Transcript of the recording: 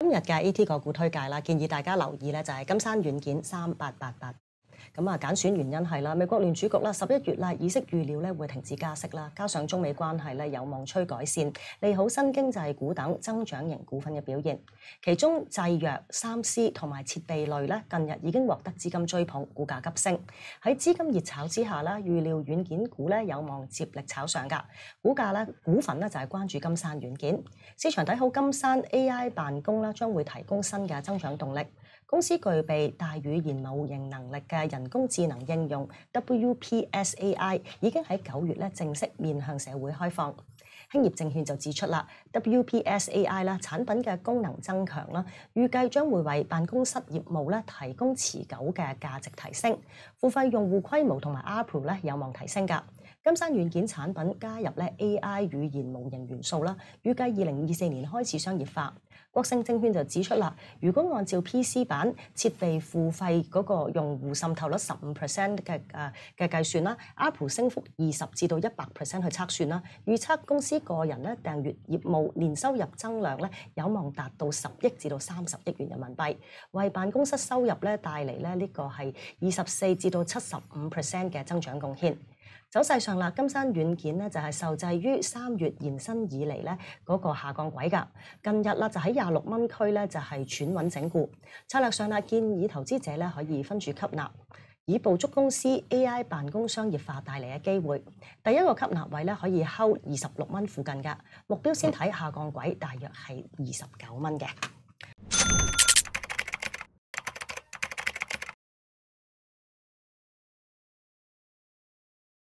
今日嘅 AT 個股推介啦，建議大家留意咧就係金山軟件3888。咁啊，揀選原因係啦，美國聯儲局啦11月啦，議息預料咧會停止加息啦，加上中美關係咧有望趨改善，利好新經濟股等增長型股份嘅表現。其中製藥、3C 同埋設備類咧，近日已經獲得資金追捧，股價急升。喺資金熱炒之下啦，預料軟件股咧有望接力炒上㗎。股份咧就係關注金山軟件，市場睇好金山 AI 辦公啦，將會提供新嘅增長動力。公司具備大語言模型能力嘅人工智能應用 WPS-AI 已經喺9月咧正式面向社會開放。興業證券就指出啦 ，WPS-AI 啦產品嘅功能增強啦，預計將會為辦公室業務咧提供持久嘅價值提升，付費用戶規模同埋 ARPU 咧有望提升㗎。金山軟件產品加入咧 AI 語言模型元素啦，預計2024年開始商業化。國盛證券就指出啦，如果按照 PC 版設備付費嗰個用戶滲透率15% 嘅計算啦，ARPU 升幅20%至到100% 去測算啦，預測公司個人咧訂閱業務年收入增量咧有望達到10億至到30億元人民幣，為辦公室收入咧帶嚟咧呢個係24%至到75% 嘅增長貢獻。走勢上啦，金山軟件咧就係受制於3月延伸以嚟咧嗰個下降軌㗎。近日啦就喺26蚊區咧就係喘穩整固。策略上啦，建議投資者咧可以分注吸納，以捕捉公司 AI 辦公商業化帶嚟嘅機會。第一個吸納位咧可以睺26蚊附近㗎，目標先睇下降軌大約係29蚊嘅。